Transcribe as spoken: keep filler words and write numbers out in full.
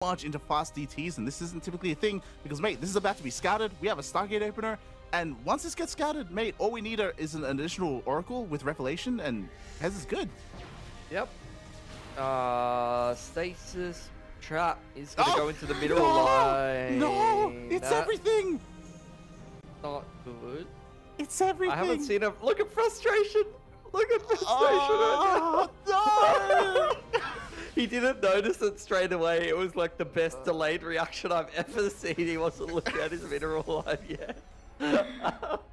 much into fast D Ts, and this isn't typically a thing because, mate, this is about to be scouted. We have a Stargate opener, and once this gets scouted, mate, all we need are, is an additional Oracle with Revelation, and Hez is good. Yep. Uh, stasis trap is gonna Oh, go into the middle no, line. No, it's That's everything. not good. It's everything. I haven't seen him. Look at frustration. Look at frustration. Oh, no. He didn't notice it straight away. It was like the best delayed reaction I've ever seen. He wasn't looking at his mineral line yet.